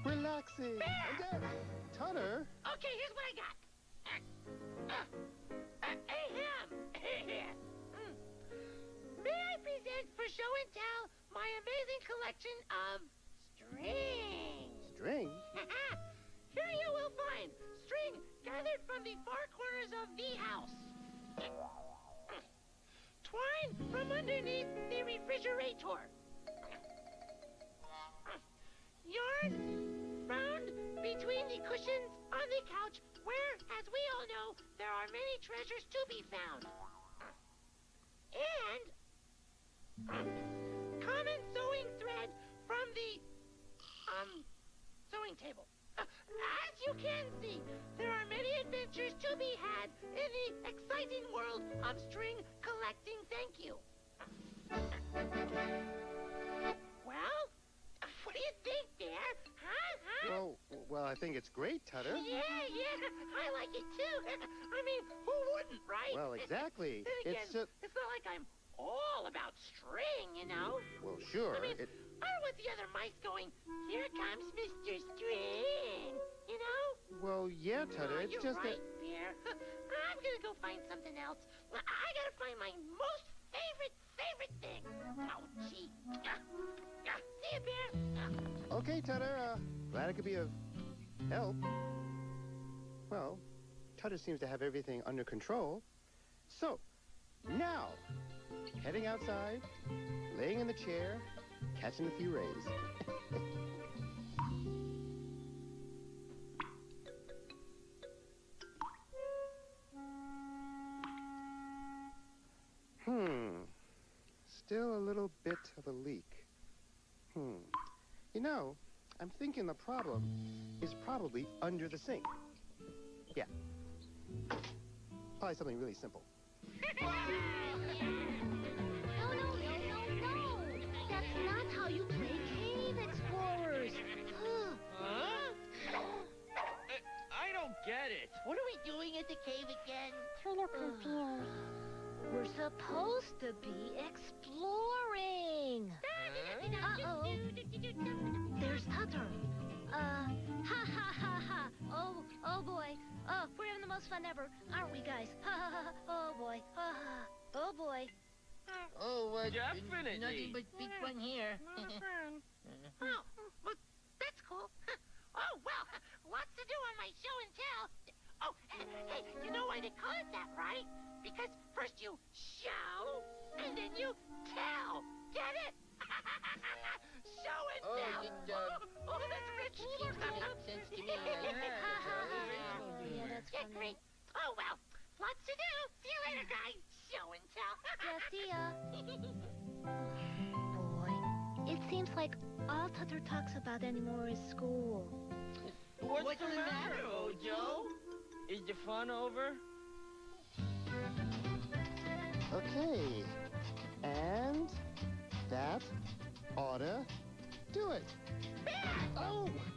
relaxing. And then, Tutter. Okay, here's what I got. May I present for show and tell my amazing collection of strings? Strings? Here you will find string gathered from the four corners of the house. Twine from underneath the refrigerator. Yarn found between the cushions on the couch where, as we all know, there are many treasures to be found. And common sewing thread from the sewing table. As you can see, there are many adventures to be had in the exciting world of string collecting. Thank you. Well, what do you think, Bear? Huh? Well, I think it's great, Tutter. Yeah, I like it too. I mean, who wouldn't, right? Well, exactly. Then again, it's not like I'm all about string, you know? Well, sure. I mean, I don't want the other mice going, here comes Mr. String, you know? Well, yeah, Tutter, it's you're just right, Bear. I'm gonna go find something else. I gotta find my most favorite thing. Oh, gee. See you, Bear. Okay, Tutter, glad I could be of help. Well, Tutter seems to have everything under control. So, now, heading outside, laying in the chair, catching a few rays. Still a little bit of a leak. You know, I'm thinking the problem is probably under the sink. Yeah. Probably something really simple. No. That's not how you play Cave Explorers. Huh? I don't get it. What are we doing at the cave again? Too confused. We're supposed to be exploring. Uh-oh. There's Tutter. Ha. Oh boy. Oh, we're having the most fun ever, aren't we, guys? Oh boy. Oh boy. Oh, definitely. Nothing but big fun here. Oh, well, that's cool. Oh, well, lots to do on my show and tell. Oh, hey, you know why they call it that, right? Because first you show, and then you tell. Get it? Show and tell. Oh, that's rich. Makes sense to me. Yeah, that's funny. Great. Oh, well, lots to do. See you later, guys. Show and tell. Yeah, see ya. Boy, it seems like all Tutter talks about anymore is school. What's the matter, Ojo? Is the fun over? Okay. And that oughta do it. Oh!